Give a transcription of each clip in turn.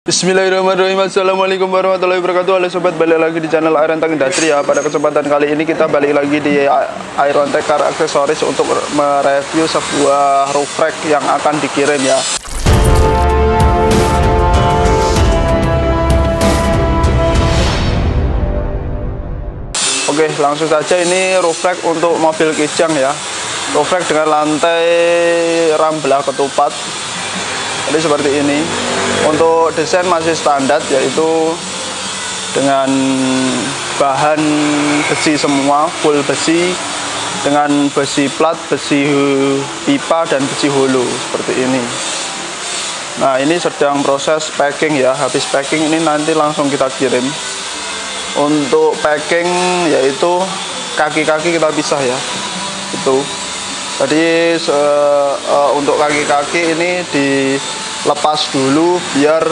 Bismillahirrahmanirrahim. Assalamualaikum warahmatullahi wabarakatuh. Halo sobat, balik lagi di channel Irontech Industri ya. Pada kesempatan kali ini kita balik lagi di Irontech Car Accessories untuk mereview sebuah roof rack yang akan dikirim ya. Oke, langsung saja, ini roof rack untuk mobil Kijang ya. Roof rack dengan lantai ram belah ketupat. Jadi seperti ini. Untuk desain masih standar, yaitu dengan bahan besi semua, full besi, dengan besi plat, besi pipa, dan besi holo seperti ini. Nah, ini sedang proses packing ya. Habis packing ini nanti langsung kita kirim. Untuk packing yaitu kaki-kaki kita pisah ya. Itu. Jadi untuk kaki-kaki ini dilepas dulu biar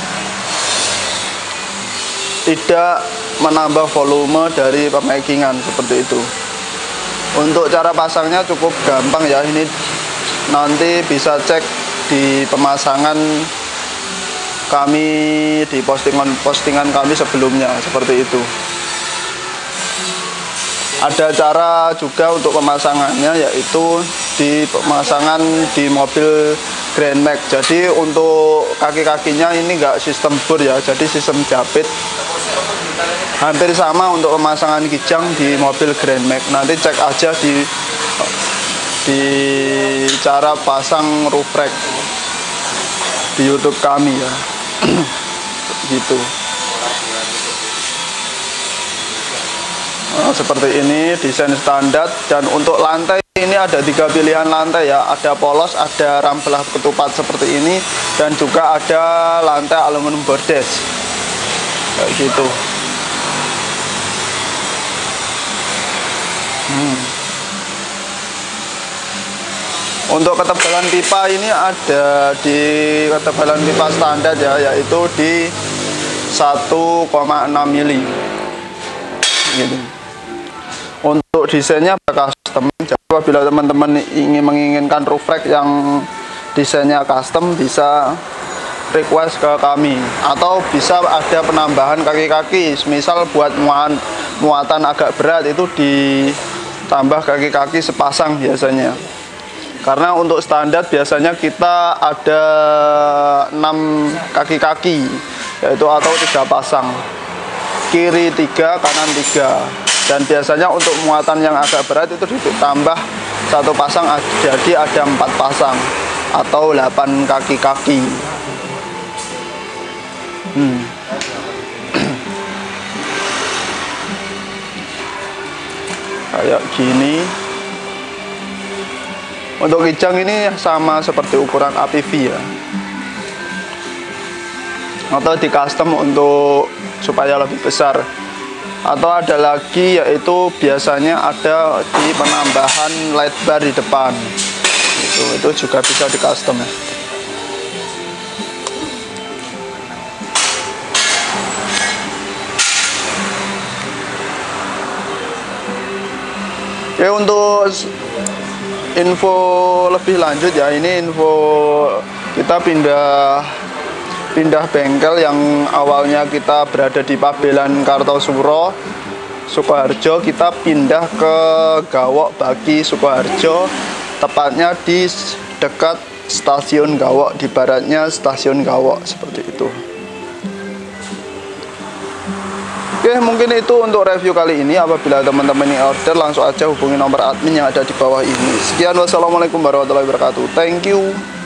tidak menambah volume dari pemakingan seperti itu. Untuk cara pasangnya cukup gampang ya. Ini nanti bisa cek di pemasangan kami, di postingan kami sebelumnya seperti itu. Ada cara juga untuk pemasangannya, yaitu di pemasangan di mobil Grand Max. Jadi untuk kaki-kakinya ini enggak sistem bor ya, jadi sistem jepit. Hampir sama untuk pemasangan Kijang di mobil Grand Max. Nanti cek aja di cara pasang roof rack di YouTube kami ya. Gitu. Nah, seperti ini desain standar. Dan untuk lantai ini ada 3 pilihan lantai ya. Ada polos, ada ram belah ketupat seperti ini, dan juga ada lantai aluminium bordes kayak gitu. Untuk ketebalan pipa ini ada di ketebalan pipa standar ya, yaitu di 1,6 mili gitu. Untuk desainnya custom. Jadi apabila teman-teman menginginkan roof rack yang desainnya custom, bisa request ke kami, atau bisa ada penambahan kaki-kaki. Misal buat muatan agak berat, itu ditambah kaki-kaki sepasang biasanya. Karena untuk standar biasanya kita ada 6 kaki-kaki, yaitu atau 3 pasang, kiri 3, kanan 3. Dan biasanya untuk muatan yang agak berat itu ditambah 1 pasang, jadi ada 4 pasang atau 8 kaki-kaki. Kayak gini. Untuk Kijang ini sama seperti ukuran APV ya, atau di custom untuk supaya lebih besar. Atau ada lagi, yaitu biasanya ada di penambahan light bar di depan. Itu juga bisa di custom ya. Oke, untuk info lebih lanjut ya, ini info kita pindah bengkel yang awalnya kita berada di Pabelan Kartosuro, Sukoharjo. Kita pindah ke Gawok Baki, Sukoharjo, tepatnya di dekat stasiun Gawok, di baratnya stasiun Gawok seperti itu. Oke, mungkin itu untuk review kali ini. Apabila teman-teman ini order, langsung aja hubungi nomor admin yang ada di bawah ini. Sekian, wassalamualaikum warahmatullahi wabarakatuh. Thank you.